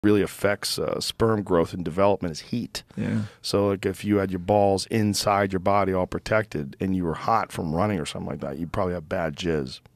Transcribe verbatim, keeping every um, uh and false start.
really affects uh, sperm growth and development is heat. Yeah. So like if you had your balls inside your body all protected and you were hot from running or something like that, you'd probably have bad jizz.